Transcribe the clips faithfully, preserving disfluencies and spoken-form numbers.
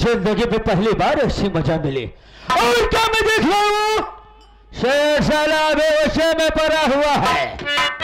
जिंदगी में पहली बार ऐसी मजा मिली। और क्या मैं देख रहा हूँ, शेर साला बेहोशी में पड़ा हुआ है।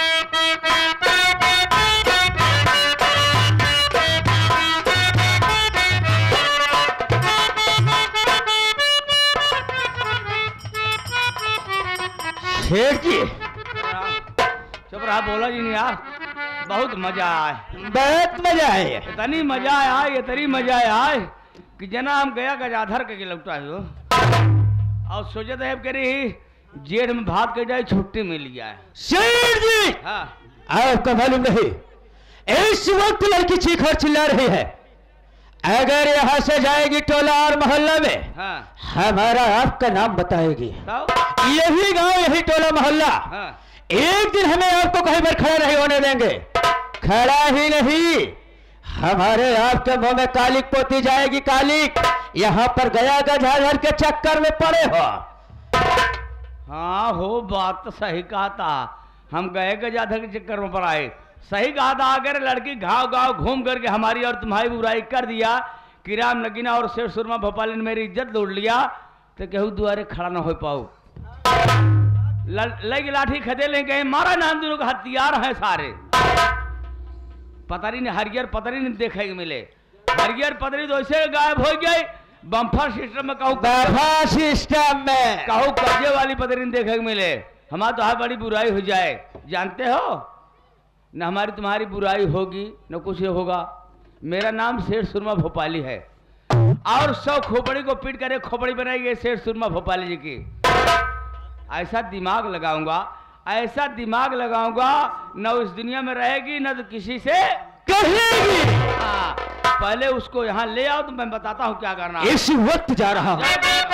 शेर जी चुप रहा, बोला जी नहीं यार। बहुत मजा आए, बहुत मजा आए, इतनी मजा आया, इतनी मजा आया कि जना हम गया गजाधर के लौटा हो और सोचे थे करी जेठ में भात के जाए छुट्टी मिल जाए। शेर जी हाँ आपको मालूम नहीं, इस वक्त लड़की चीखर चिल्ला रही है। अगर यहाँ से जाएगी टोला और मोहल्ला में, हाँ हमारा आपका नाम बताएगी। तो यही गांव, यही टोला मोहल्ला, हाँ एक दिन हमें आपको कहीं पर खड़ा नहीं होने देंगे। खड़ा ही नहीं, हमारे आपके मुंह में कालिक पोती जाएगी, कालिक। यहाँ पर गया गजाधर के चक्कर में पड़े हो। हाँ हो, बात तो सही कहा था, हम गए गजाधर के चक्कर में पर आए। सही कहा था, अगर लड़की घाव गांव घूम करके हमारी और तुम्हारी बुराई कर दिया कि राम नगीना और शेर सुरमा भोपाली ने मेरी इज्जत लूट लिया, तो केहू दुआरे खड़ा ना हो पाऊ। लगी लाठी खदे ले गए, मारा नाम दोनों का हथियार है सारे। पतरी ने हरियर पतरी ने देखे मिले, हरियर पतरी तो ऐसे गायब हो गई। बम्फर सिस्टम में कहूँ, बम्फर सिस्टम में कहूँ कब्जे वाली पतरी ने देखे मिले। हमारा तो हर बड़ी बुराई हो जाए, जानते हो न हमारी तुम्हारी बुराई होगी न कुछ होगा। मेरा नाम शेर सुरमा भोपाली है और सौ खोपड़ी को पीट कर खोपड़ी बनाई गई शेर सुरमा भोपाली जी की। ऐसा दिमाग लगाऊंगा, ऐसा दिमाग लगाऊंगा, न इस दुनिया में रहेगी न तो किसी से कहेगी। हाँ, पहले उसको यहाँ ले आओ तो मैं बताता हूँ क्या करना। इस वक्त जा रहा हूँ।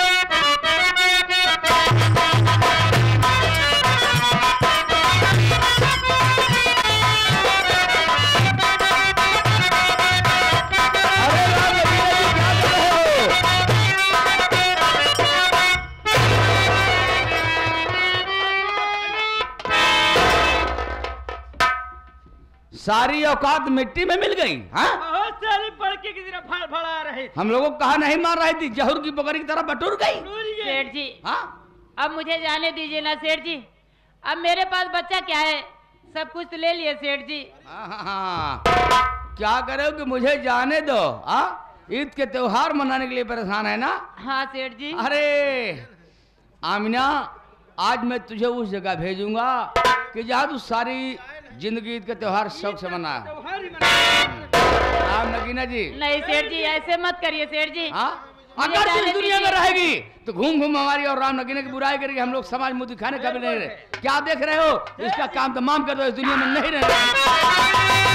सारी औकात मिट्टी में मिल गई। हाँ? सारी पड़के की तरह फड़ फड़ा रहे। हम लोगों को कहा नहीं मार रही थी, जहर की बकरी की तरह बटूर गई। सेठ जी हाँ? अब मुझे जाने दीजिए ना सेठ जी, अब मेरे पास बच्चा क्या है, सब कुछ तो ले लिए सेठ जी। हाँ हाँ हाँ, क्या करोगे, मुझे जाने दो। हाँ, ईद के त्योहार मनाने के लिए परेशान है ना। हाँ सेठ जी। अरे आमिना, आज मैं तुझे उस जगह भेजूंगा कि जहाँ तू सारी जिंदगी ईद का त्योहार शौक से मना। राम नगीना जी। नहीं सेठ जी, ऐसे मत करिए सेठ जी। हाँ? अगर तू इस दुनिया में रहेगी तो घूम घूम हमारी और राम नगीना की बुराई करेगी। हम लोग समाज मुंह दिखाने का भी नहीं रहे। क्या देख रहे हो, इसका काम तमाम कर दो, इस दुनिया में नहीं रहे।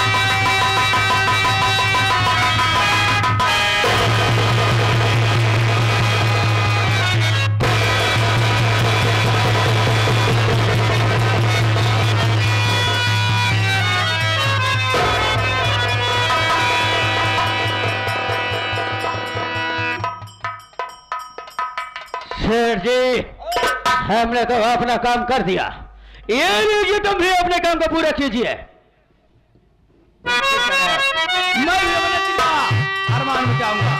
शेर जी, हमने तो अपना काम कर दिया, ये लीजिए तुम भी अपने काम को पूरा कीजिए। मैं अरमान मिटाऊंगा।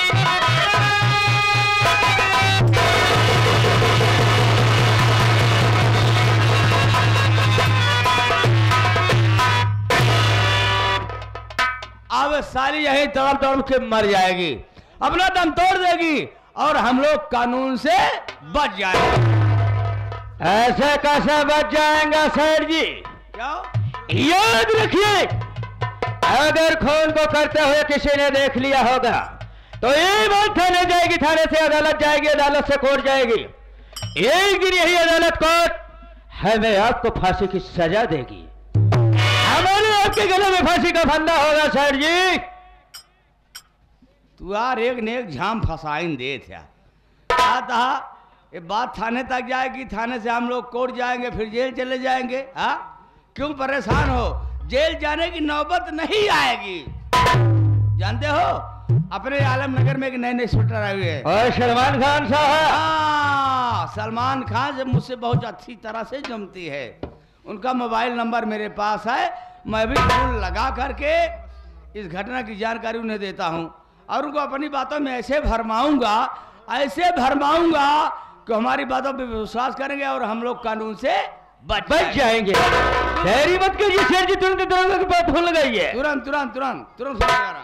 अब साली यही तड़प तड़प के मर जाएगी, अपना दम तोड़ देगी और हम लोग कानून से बच जाएंगे। ऐसे कैसे बच जाएंगे सर जी? क्या? याद रखिए, अगर खून को करते हुए किसी ने देख लिया होगा तो ये बात थाने जाएगी, थाने से अदालत जाएगी, अदालत से कोर्ट जाएगी। एक दिन यही अदालत कोर्ट हमें आपको फांसी की सजा देगी। हमारे आपके गले में फांसी का फंदा होगा सर जी। तू यार एक ने एक झाम फसाइन दे था। क्या था, ये बात थाने तक जाएगी, थाने से हम लोग कोर्ट जाएंगे, फिर जेल चले जाएंगे। हाँ, क्यों परेशान हो, जेल जाने की नौबत नहीं आएगी। जानते हो, अपने आलमनगर में एक नए नए शूटर आए हुए हैं। और सलमान खान साहब? हाँ, सलमान खान से मुझसे बहुत अच्छी तरह से जमती है। उनका मोबाइल नंबर मेरे पास है, मैं भी फोन लगा करके इस घटना की जानकारी उन्हें देता हूँ और उनको अपनी बातों में ऐसे भरमाऊंगा, ऐसे भरमाऊंगा कि हमारी बातों पे विश्वास करेंगे और हम लोग कानून से बच बच जाएंगे। देरी मत कीजिए शेर जी, तुरंत दरोगा के पास फोन लगाइए। तुरंत तुरंत तुरंत तुरंत फोन लगा रहा हूं।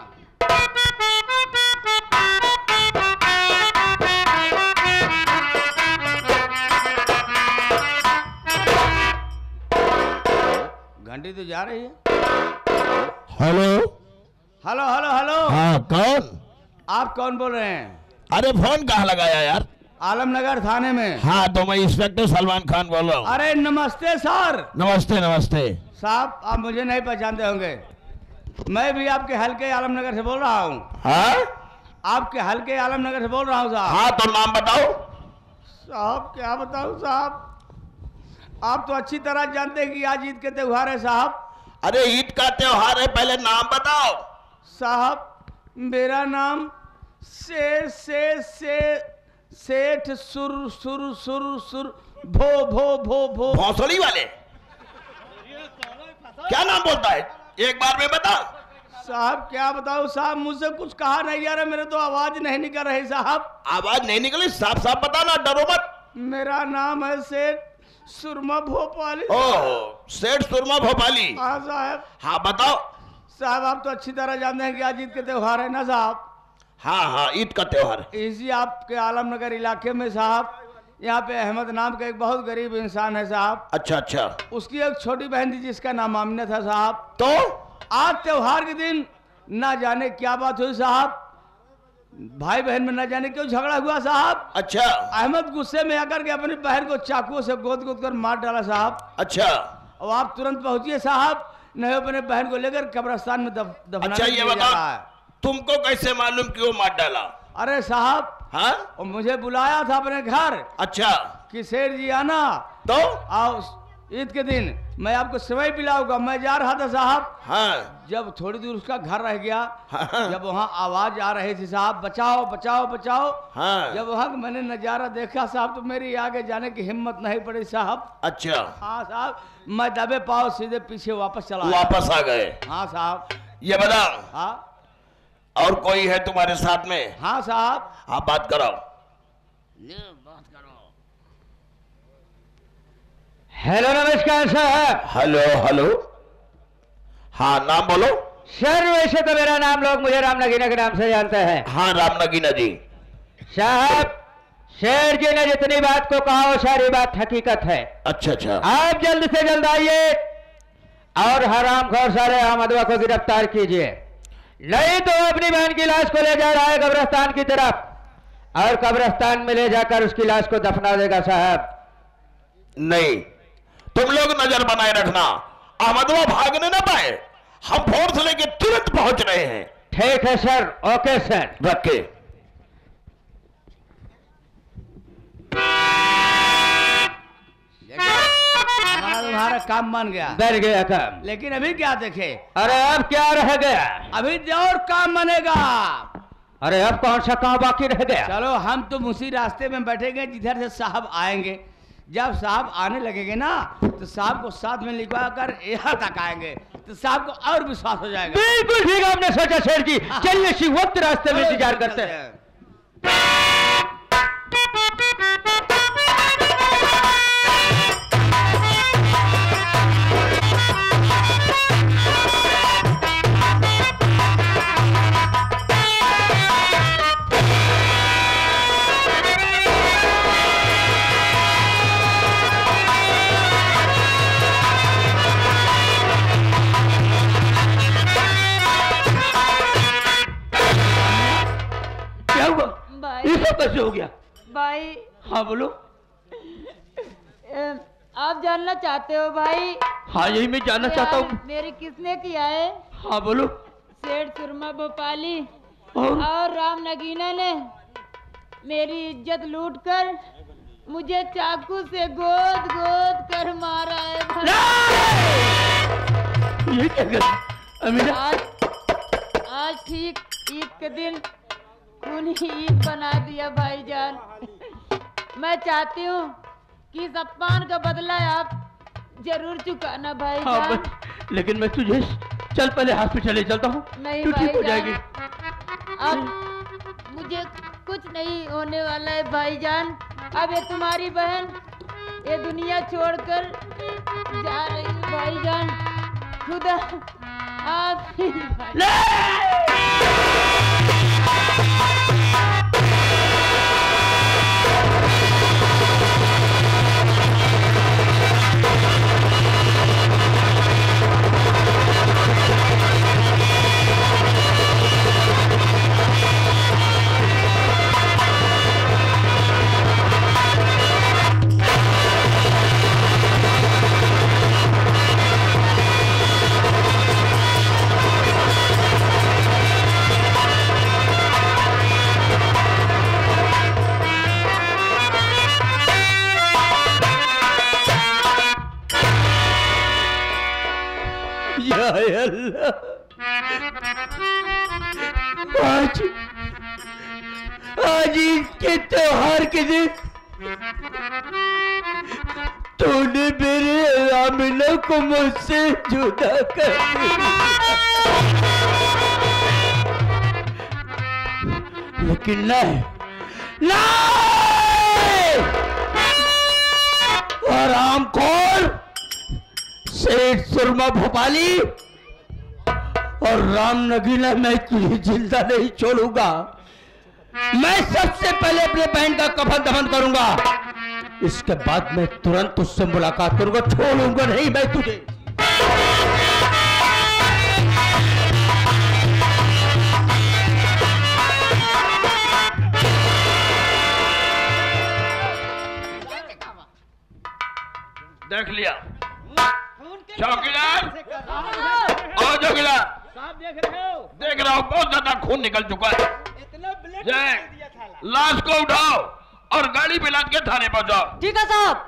घंटी तो जा रही है। Hello hello hello hello. हाँ कौन? आप कौन बोल रहे हैं? अरे फोन कहाँ लगाया यार? आलमनगर थाने में। हाँ तो मैं इंस्पेक्टर सलमान खान बोल रहा हूँ। अरे नमस्ते सर। नमस्ते नमस्ते। साहब आप मुझे नहीं पहचानते होंगे, मैं भी आपके हल्के आलमनगर से बोल रहा हूँ। हाँ आपके हल्के आलमनगर से बोल रहा हूँ साहब। हाँ तो नाम बताओ। साहब क्या बताऊँ साहब, आप तो अच्छी तरह जानते हैं कि आज ईद के त्योहार है साहब। अरे ईद का त्योहार है, पहले नाम बताओ। साहब मेरा नाम से से से सेठ सुर सुर सुर सुर भो भो भो भो भौसड़ी वाले क्या नाम बोलता है, एक बार में बता। साहब क्या बताऊं साहब, मुझसे कुछ कहा नहीं जा रहा, मेरे तो आवाज नहीं निकल रही साहब। आवाज नहीं निकली, साफ साफ बताना, डरो मत। मेरा नाम है सेठ सुरमा भोपाली। ओह सेठ सुरमा भोपाली। हाँ साहब। हाँ बताओ। साहब आप तो अच्छी तरह जानते हैं कि आज ईद के त्योहार है ना साहब। हाँ हाँ ईद का त्योहार है। इसी आपके आलमनगर इलाके में साहब, यहाँ पे अहमद नाम का एक बहुत गरीब इंसान है साहब। अच्छा अच्छा। उसकी एक छोटी बहन थी जिसका नाम आमिना था साहब। तो आज त्योहार के दिन ना जाने क्या बात हुई साहब, भाई बहन में ना जाने क्यों झगड़ा हुआ साहब। अच्छा। अहमद गुस्से में आकर के अपनी बहन को चाकुओं से गोद गोद कर मार डाला साहब। अच्छा। और आप तुरंत पहुंचिए साहब, नहीं अपने बहन को लेकर कब्रिस्तान में दफ, दफनाने अच्छा के ये लिए जा बताओ, रहा है। तुमको कैसे मालूम कि वो मार डाला? अरे साहब हाँ और मुझे बुलाया था अपने घर अच्छा। कि शेर जी आना तो आओ ईद के दिन मैं आपको सेवई पिलाऊंगा। मैं जा रहा था साहब, हाँ जब थोड़ी दूर उसका घर रह गया, हाँ। जब वहाँ आवाज आ रही थी साहब बचाओ बचाओ बचाओ, हाँ। जब वहाँ मैंने नजारा देखा साहब तो मेरी आगे जाने की हिम्मत नहीं पड़ी साहब। अच्छा। हाँ साहब, मैं दबे पाओ सीधे पीछे वापस चला आया। वापस आ गए। हाँ साहब। ये बताओ हाँ और कोई है तुम्हारे साथ में? हाँ साहब। हाँ बात कराओ। हेलो नमस्कार साहब। Hello hello. हाँ नाम बोलो। सर वैसे तो मेरा नाम लोग मुझे राम नगीना के नाम से जानते हैं। हाँ राम नगीना जी। साहब शेर जी ने जितनी बात को कहा वो सारी बात हकीकत है। अच्छा अच्छा। आप जल्द से जल्द आइए और हरामखोर सारे अहमदवा को गिरफ्तार कीजिए, नहीं तो अपनी बहन की लाश को ले जा रहा है कब्रिस्तान की तरफ और कब्रिस्तान में ले जाकर उसकी लाश को दफना देगा साहब। नहीं तुम लोग नजर बनाए रखना, अहमदवा भागने ना पाए, हम फोर्स लेके तुरंत पहुंच रहे हैं। ठीक है सर। Okay sir. रखे। हमारा तुम्हारा काम बन गया। डर गया काम। लेकिन अभी क्या देखे? अरे अब क्या रह गया? अभी और काम बनेगा। अरे अब कौन सा काम बाकी रह गया? चलो हम तुम उसी रास्ते में बैठेंगे जिधर से साहब आएंगे। जब साहब आने लगेंगे ना तो साहब को साथ में लिखवा कर यहाँ तक आएंगे तो साहब को और विश्वास हो जाएगा। बिल्कुल ठीक आपने सोचा शेर जी। चलिए इसी वक्त रास्ते में इंतजार करते हैं। भाई ये सब कैसे हो गया? भाई हाँ बोलो। अ, आप जानना चाहते हो भाई? हाँ यही मैं जानना चाहता हूँ। मेरी किसने किया है? हाँ बोलो। सेठ सुरमा भोपाली और, और राम नगीना ने मेरी इज्जत लूटकर मुझे चाकू से गोद गोद कर मारा है भाई। ये क्या कर अमीना? आज आज ठीक ईद के दिन खून ही ईद बना दिया भाईजान। मैं चाहती हूँ कि इस अपमान का बदला आप जरूर चुकाना हाँ भाईजान। बस, लेकिन मैं तुझे चल पहले हॉस्पिटल ले चलता हूँ। नहीं तू ठीक हो भाईजान, जाएगी। अब मुझे कुछ नहीं होने वाला है भाईजान। अब ये तुम्हारी बहन ये दुनिया छोड़कर जा रही है भाईजान। खुदा आप आज आज इसके त्योहार के दिन तूने मेरे आमिना को मुझसे जुदा कर दिया। लेकिन नहीं नहीं आरामखोर सेठ सुरमा भोपाली और राम नगीना मैं तुझे जिंदा नहीं छोड़ूंगा। मैं सबसे पहले अपने बहन का कफन दफन करूंगा, इसके बाद मैं तुरंत उससे मुलाकात करूंगा। छोड़ूंगा नहीं मैं तुझे। देख लिया चौकीदार और चौकीदार साहब देख रहे हो? देख रहा हूँ बहुत ज्यादा खून निकल चुका है। इतना ब्लड जय दिया था। लाश को उठाओ और गाड़ी पे लाद के थाने पहुंचाओ। ठीक है साहब।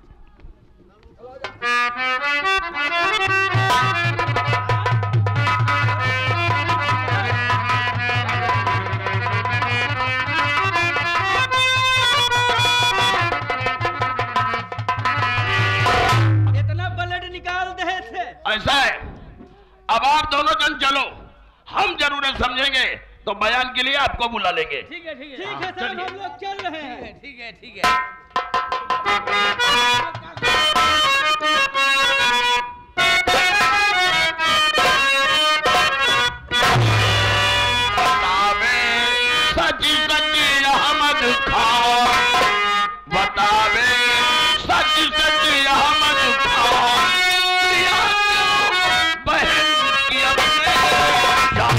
इतना ब्लड निकाल दे थे। ऐसा है, अब आप दोनों जन चलो, हम जरूरत समझेंगे तो बयान के लिए आपको बुला लेंगे। ठीक है ठीक है ठीक है साहब, हम लोग चल रहे हैं। ठीक है ठीक है। बतावे सची सची अहमद खान, बतावे सची सची अहमद खान, दिया क्यों बहन की अपने जान।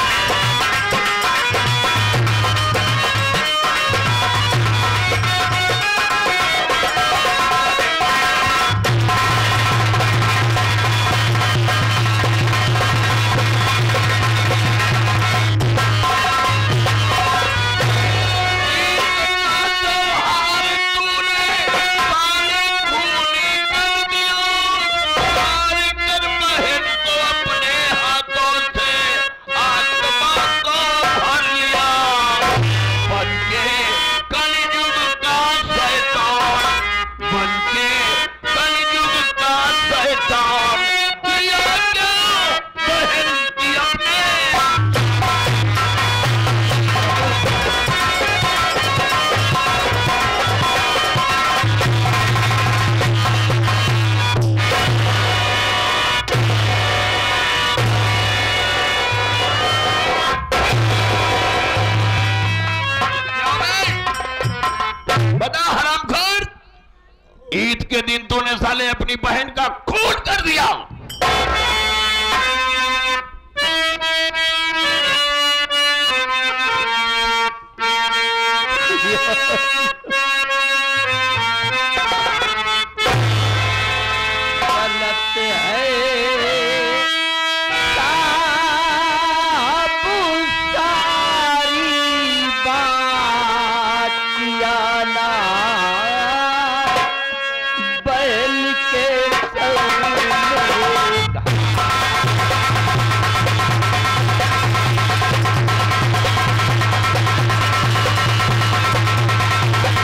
बता हरामखोर, ईद के दिन तूने साले अपनी बहन का खून कर दिया। गलत है साहब सारी बात किया ना बैल के संग।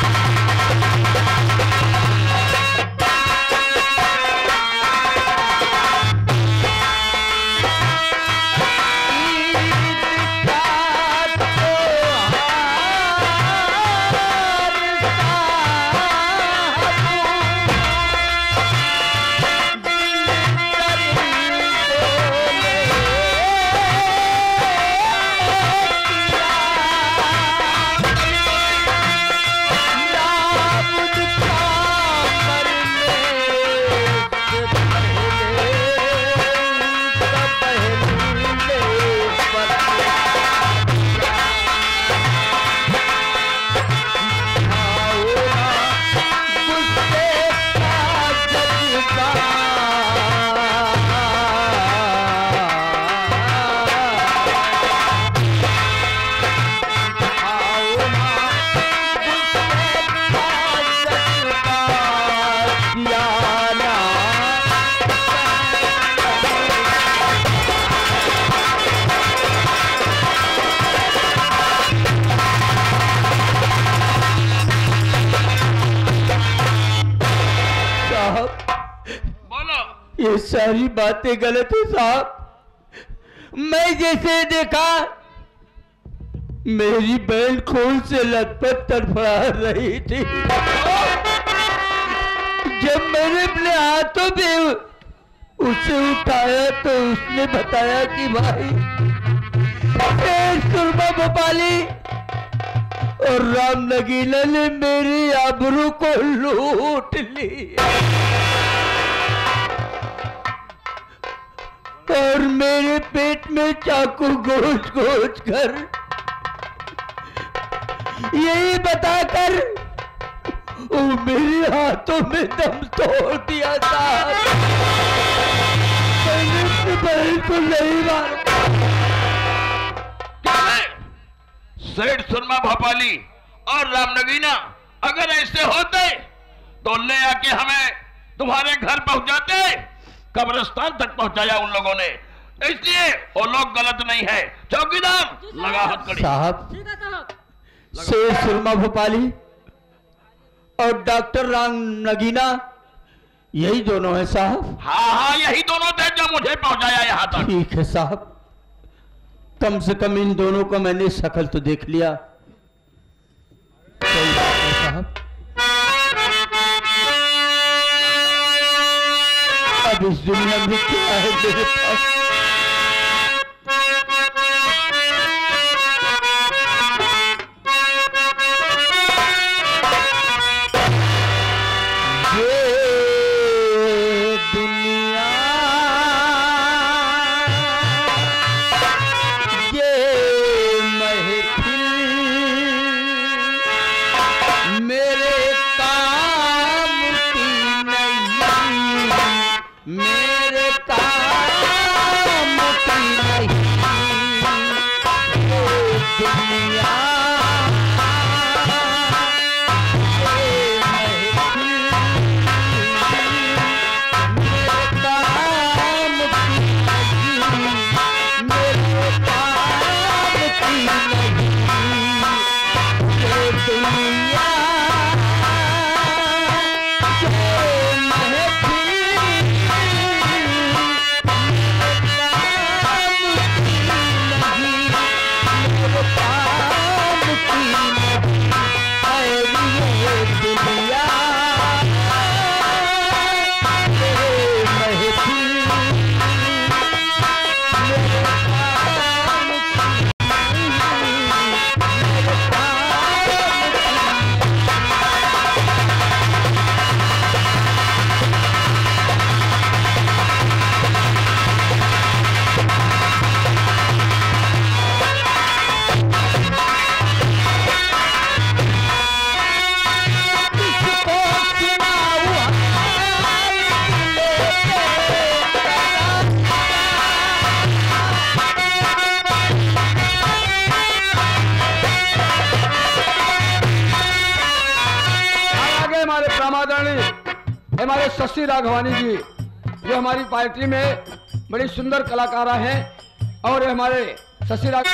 ये सारी बातें गलत है साहब। मैं जैसे देखा मेरी बहन खून से लथपथ तड़फड़ा रही थी। जब मैंने अपने हाथों में उसे उठाया तो उसने बताया कि भाई सुरमा भोपाली और राम नगीना ने मेरी आबरू को लूट ली और मेरे पेट में चाकू गोच गोच कर यही बताकर वो मेरे हाथों में दम तोड़ दिया था। मैंने अपनी बहन को नहीं मारा। क्या है सेठ सुरमा भोपाली और राम नगीना अगर ऐसे होते तो ले आके हमें तुम्हारे घर पहुंचाते। कब्रिस्तान तक पहुंचाया उन लोगों ने, इसलिए वो लोग गलत नहीं है। चौकीदार लगा हथकड़ी। साहब ठीक है साहब। सेठ सुरमा भोपाली और डॉक्टर राम नगीना यही दोनों हैं साहब। हाँ हाँ यही दोनों थे जो मुझे पहुंचाया यहाँ तक। ठीक है साहब, कम से कम इन दोनों को मैंने शक्ल तो देख लिया। कोई बात नहीं साहब, अब इस दुनिया में क्या है मेरे पास। हमारे शशि राघवानी जी जो हमारी पार्टी में बड़ी सुंदर कलाकार हैं और ये हमारे शशि राघ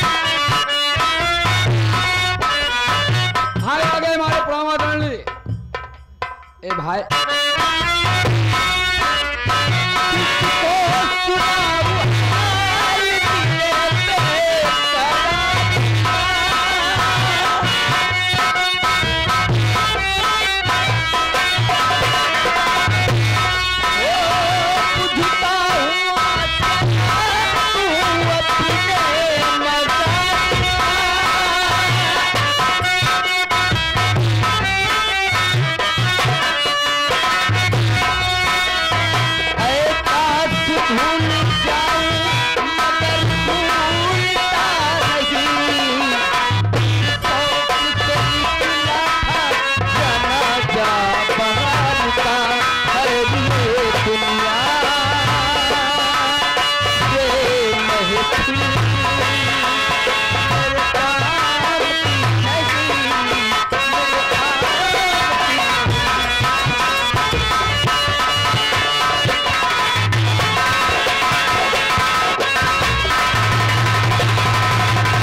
भाई आ गए हमारे प्रमादरणी ए भाई